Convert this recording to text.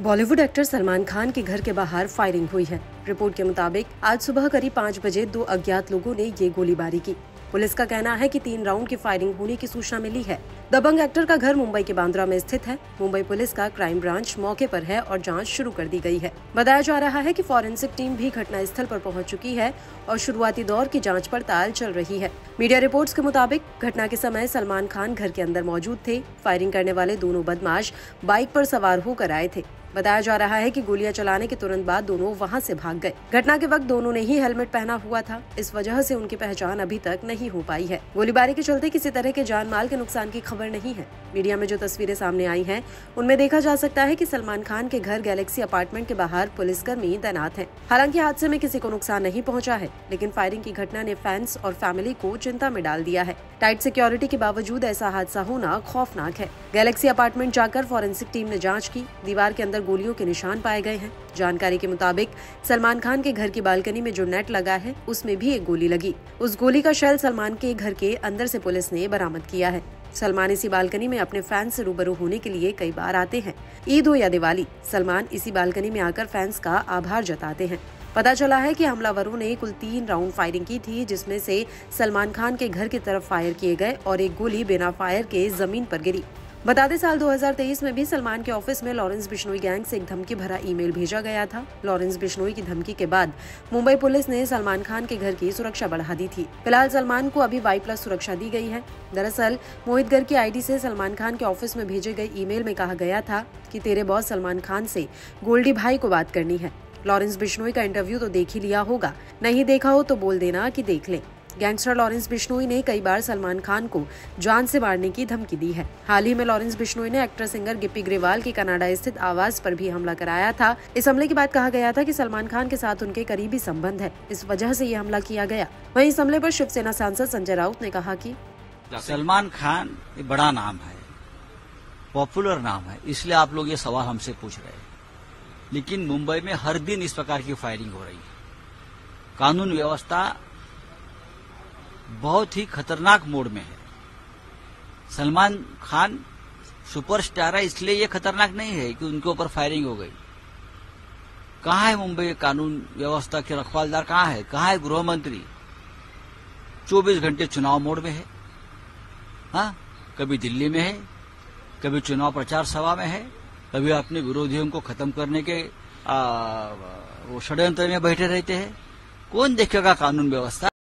Bollywood actor Salman Khan के घर के बाहर फायरिंग हुई है। रिपोर्ट के मुताबिक आज सुबह करीब 5 बजे 2 अज्ञात लोगों ने ये गोलीबारी की। पुलिस का कहना है कि 3 राउंड की फायरिंग होने की सूचना मिली है। दबंग एक्टर का घर मुंबई के बांद्रा में स्थित है। मुंबई पुलिस का क्राइम ब्रांच मौके पर है और जांच शुरू कर दी गई है। बताया जा रहा है कि फॉरेंसिक टीम भी घटनास्थल पर पहुंच चुकी है और शुरुआती दौर की जांच पड़ताल चल रही है। मीडिया रिपोर्ट्स के मुताबिक घटना के समय सलमान खान घर के अंदर मौजूद थे। फायरिंग करने वाले दोनों बदमाश बाइक पर सवार होकर आए थे। बताया जा रहा है कि गोलियां चलाने के तुरंत बाद दोनों वहां से भाग गए। घटना के वक्त दोनों ने ही हेलमेट पहना हुआ था। इस वजह से उनकी पहचान अभी तक नहीं हो पाई है। गोलीबारी के चलते किसी तरह के जान माल के नुकसान की खबर नहीं है। मीडिया में जो तस्वीरें सामने आई हैं, उनमें देखा जा सकता है कि सलमान खान के घर गैलेक्सी अपार्टमेंट के बाहर पुलिसकर्मी तैनात हैं। हालांकि हादसे में किसी को नुकसान नहीं पहुंचा है, लेकिन फायरिंग की घटना ने फैंस और फैमिली को चिंता में डाल दिया है। टाइट सिक्योरिटी के बावजूद ऐसा हादसा होना खौफनाक है। गैलेक्सी अपार्टमेंट जाकर फॉरेंसिक टीम ने जांच की। दीवार के अंदर गोलियों के निशान पाए गए हैं। जानकारी के मुताबिक सलमान खान के घर की बालकनी में जो नेट लगा है, उसमें भी एक गोली लगी। उस गोली का शेल सलमान के घर के अंदर से पुलिस ने बरामद किया है। सलमान इसी बालकनी में अपने फैंस से रूबरू होने के लिए कई बार आते हैं। ईद हो या दिवाली, सलमान इसी बालकनी में आकर फैंस का आभार जताते हैं। पता चला है कि हमलावरों ने कुल 3 राउंड फायरिंग की थी, जिसमें से सलमान खान के घर की तरफ फायर किए गए और एक गोली बिना फायर के जमीन पर गिरी। बता दें, साल 2023 में भी सलमान के ऑफिस में लॉरेंस बिश्नोई गैंग से एक धमकी भरा ईमेल भेजा गया था। लॉरेंस बिश्नोई की धमकी के बाद मुंबई पुलिस ने सलमान खान के घर की सुरक्षा बढ़ा दी थी। फिलहाल सलमान को अभी Y+ सुरक्षा दी गई है। दरअसल मोहित गर की आईडी से सलमान खान के ऑफिस में भेजे गए ईमेल में कहा गया था कि तेरे बॉस सलमान खान से गोल्डी भाई को बात करनी है। लॉरेंस बिश्नोई का इंटरव्यू तो देख ही लिया होगा, नहीं देखा हो तो बोल देना कि देख ले। गैंगस्टर लॉरेंस बिश्नोई ने कई बार सलमान खान को जान से मारने की धमकी दी है। हाल ही में लॉरेंस बिश्नोई ने एक्टर सिंगर गिप्पी ग्रेवाल की कनाडा स्थित आवास पर भी हमला कराया था। इस हमले के बाद कहा गया था कि सलमान खान के साथ उनके करीबी संबंध है, इस वजह से ये हमला किया गया। वहीं इस हमले पर शिवसेना सांसद संजय राउत ने कहा कि सलमान खान एक बड़ा नाम है, पॉपुलर नाम है, इसलिए आप लोग ये सवाल हमसे पूछ रहे हैं। लेकिन मुंबई में हर दिन इस प्रकार की फायरिंग हो रही है। कानून व्यवस्था बहुत ही खतरनाक मोड में है। सलमान खान सुपरस्टार है, इसलिए ये खतरनाक नहीं है कि उनके ऊपर फायरिंग हो गई। कहाँ है मुंबई कानून व्यवस्था के रखवालदार? कहाँ है? कहाँ है गृह मंत्री? 24 घंटे चुनाव मोड में है। हाँ, कभी दिल्ली में है, कभी चुनाव प्रचार सभा में है, कभी अपने विरोधियों को खत्म करने के वो षड्यंत्र में बैठे रहते हैं। कौन देखेगा कानून व्यवस्था?